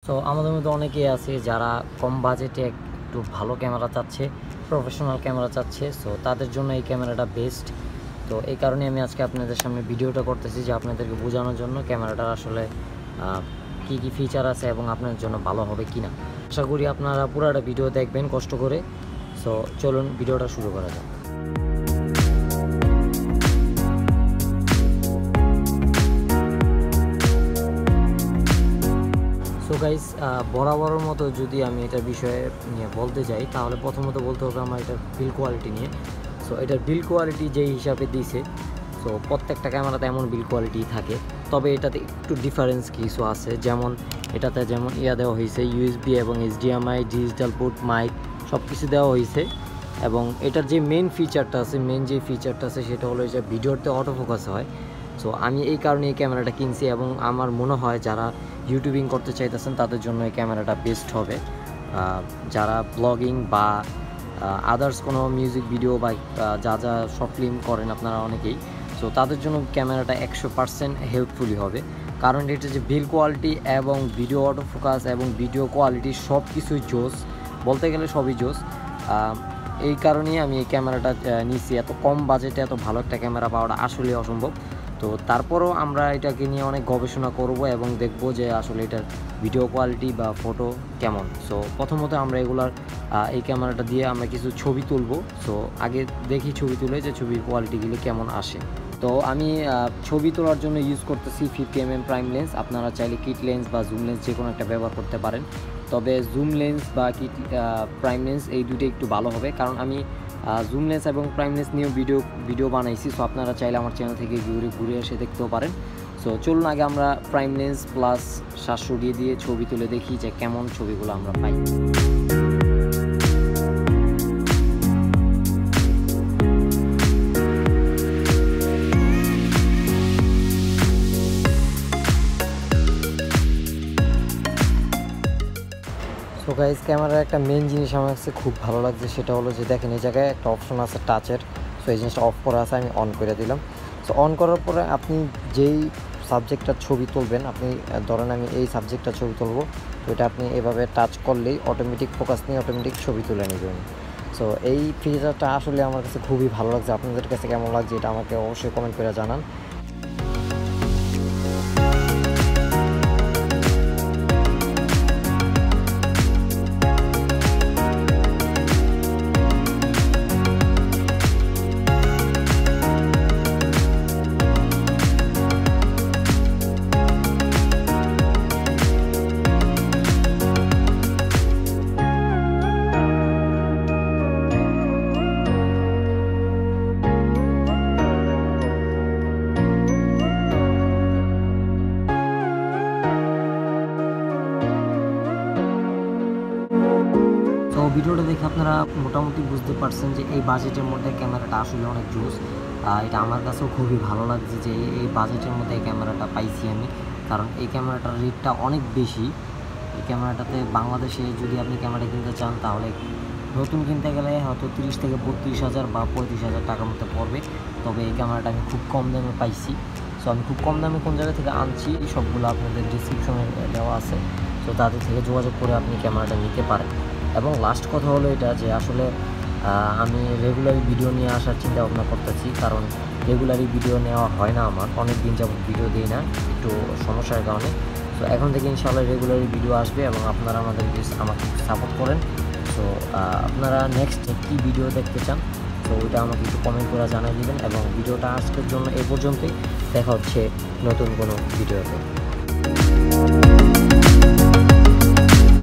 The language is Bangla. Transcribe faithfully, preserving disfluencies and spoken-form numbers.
তো আমাদের মধ্যে অনেকেই আছে যারা কম বাজেটে একটু ভালো ক্যামেরা চাচ্ছে, প্রফেশনাল ক্যামেরা চাচ্ছে। সো তাদের জন্য এই ক্যামেরাটা বেস্ট। তো এই কারণে আমি আজকে আপনাদের সামনে ভিডিওটা করতেছি যে আপনাদেরকে বোঝানোর জন্য ক্যামেরাটার আসলে কী কী ফিচার আছে এবং আপনার জন্য ভালো হবে কি না। আশা করি আপনারা পুরোটা ভিডিও দেখবেন কষ্ট করে। সো চলুন ভিডিওটা শুরু করা যাক। সো গাইস, বরাবরের মতো যদি আমি এটার বিষয়ে নিয়ে বলতে যাই তাহলে প্রথমত বলতে হবে আমার এটার বিল কোয়ালিটি নিয়ে। সো এটার বিল কোয়ালিটি যেই হিসাবে দিয়েছে, সো প্রত্যেকটা ক্যামেরাতে এমন বিল কোয়ালিটি থাকে, তবে এটাতে একটু ডিফারেন্স কিছু আছে। যেমন এটাতে যেমন ইয়া দেওয়া হয়েছে ইউএসবি এবং এইচডিএমআই, ডিজিটাল পোর্ট, মাইক সব কিছু দেওয়া হয়েছে। এবং এটার যে মেন ফিচারটা আছে, মেন যে ফিচারটা আছে সেটা হলো যে ভিডিওতে অটো ফোকাস হয়। সো আমি এই কারণে এই ক্যামেরাটা কিনছি এবং আমার মনে হয় যারা ইউটিউবিং করতে চাইতেছেন তাদের জন্য এই ক্যামেরাটা বেস্ট হবে। যারা ব্লগিং বা আদার্স কোনো মিউজিক ভিডিও বা যা যা শর্ট ফিল্ম করেন আপনারা অনেকেই, সো তাদের জন্য ক্যামেরাটা একশো পার্সেন্ট হেল্পফুলি হবে। কারণ এটা যে বিল কোয়ালিটি এবং ভিডিও অটো ফোকাস এবং ভিডিও কোয়ালিটি সব কিছুই জোস, বলতে গেলে সবই জোস। এই কারণেই আমি এই ক্যামেরাটা নিয়েছি। এত কম বাজেটে এত ভালো একটা ক্যামেরা পাওয়াটা আসলে অসম্ভব। তো তারপরেও আমরা এটাকে নিয়ে অনেক গবেষণা করব এবং দেখব যে আসলে এটার ভিডিও কোয়ালিটি বা ফটো কেমন। সো প্রথমত আমরা এগুলার এই ক্যামেরাটা দিয়ে আমরা কিছু ছবি তুলব। সো আগে দেখি ছবি তুলে যে ছবির কোয়ালিটিগুলি কেমন আসে। তো আমি ছবি তোলার জন্য ইউজ করতেছি fifty M M prime lens. আপনারা চাইলে কিট লেন্স বা জুম লেন্স যে কোনো একটা ব্যবহার করতে পারেন। তবে জুম লেন্স বা কিট প্রাইম লেন্স এই দুটো একটু ভালো হবে, কারণ আমি জুম লেন্স এবং প্রাইম লেন্স নিয়েও ভিডিও ভিডিও বানাইছি। সো আপনারা চাইলে আমার চ্যানেল থেকে ঘুরে ঘুরে এসে দেখতেও পারেন। সো চলুন আগে আমরা প্রাইম লেন্স প্লাস সাতশো দিয়ে দিয়ে ছবি তুলে দেখি যে কেমন ছবিগুলো আমরা পাই। তো গাইস, ক্যামেরার একটা মেন জিনিস আমার কাছে খুব ভালো লাগছে, সেটা হলো যে দেখেন এই জায়গায় একটা অপশন আছে টাচের। সো এই জিনিসটা অফ করা আছে, আমি অন করে দিলাম। সো অন করার পরে আপনি যেই সাবজেক্টটার ছবি তুলবেন, আপনি ধরেন আমি এই সাবজেক্টটার ছবি তুলবো, তো এটা আপনি এভাবে টাচ করলেই অটোমেটিক ফোকাস নিয়ে অটোমেটিক ছবি তুলে নেবেন। সো এই ফিচারটা আসলে আমার কাছে খুবই ভালো লাগছে। আপনাদের কাছে কেমন লাগছে এটা আমাকে অবশ্যই কমেন্ট করে জানান। ভিডিওটা দেখে আপনারা মোটামুটি বুঝতে পারছেন যে এই বাজেটের মধ্যে ক্যামেরাটা আসলে অনেক জোস। এটা আমার কাছেও খুবই ভালো লাগছে যে এই বাজেটের মধ্যে এই ক্যামেরাটা পাইছি আমি, কারণ এই ক্যামেরাটার রেটটা অনেক বেশি। এই ক্যামেরাটাতে বাংলাদেশে যদি আপনি ক্যামেরা কিনতে চান তাহলে নতুন কিনতে গেলে হয়তো তিরিশ থেকে বত্রিশ হাজার বা পঁয়ত্রিশ হাজার টাকার মধ্যে পড়বে। তবে এই ক্যামেরাটা আমি খুব কম দামে পাইছি। সো আমি খুব কম দামে কোন জায়গা থেকে আনছি সবগুলো আপনাদের ডিসক্রিপশনে দেওয়া আছে। সো তাদের থেকে যোগাযোগ করে আপনি ক্যামেরাটা নিতে পারেন। এবং লাস্ট কথা হলো এটা যে আসলে আমি রেগুলারই ভিডিও নিয়ে আসার চিন্তা ভাবনা করতেছি, কারণ রেগুলারই ভিডিও নেওয়া হয় না আমার, অনেক দিন যাবত ভিডিও দিই না একটু সমস্যার কারণে। তো এখন থেকে ইনশাআল্লাহ রেগুলারই ভিডিও আসবে এবং আপনারা আমাদের আমাকে সাপোর্ট করেন। তো আপনারা নেক্সট কী ভিডিও দেখতে চান তো ওইটা আমাকে একটু কমেন্ট করে জানিয়ে দেবেন। এবং ভিডিওটা আজকের জন্য এ পর্যন্তই, দেখা হচ্ছে নতুন কোনো ভিডিওতে।